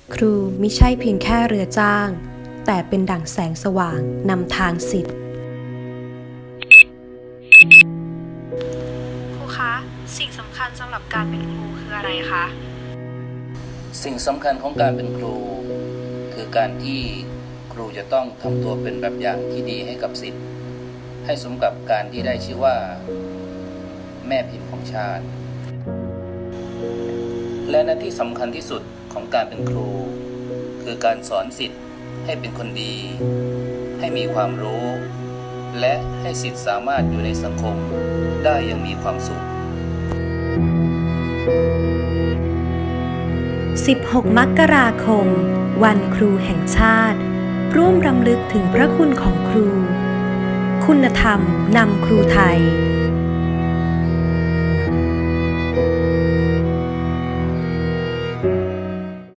ครูมิใช่เพียงแค่เรือจ้างแต่เป็นดั่งแสงสว่างนำทางศิษย์ครูคะสิ่งสำคัญสำหรับการเป็นครูคืออะไรคะสิ่งสำคัญของการเป็นครูคือการที่ครูจะต้องทำตัวเป็นแบบอย่างที่ดีให้กับศิษย์ให้สมกับการที่ได้ชื่อว่าแม่พิมพ์ของชาติและหน้าที่สำคัญที่สุดของการเป็นครูคือการสอนศิษย์ให้เป็นคนดีให้มีความรู้และให้ศิษย์สามารถอยู่ในสังคมได้อย่างมีความสุข 16 มกราคมวันครูแห่งชาติร่วมรำลึกถึงพระคุณของครูคุณธรรมนำครูไทย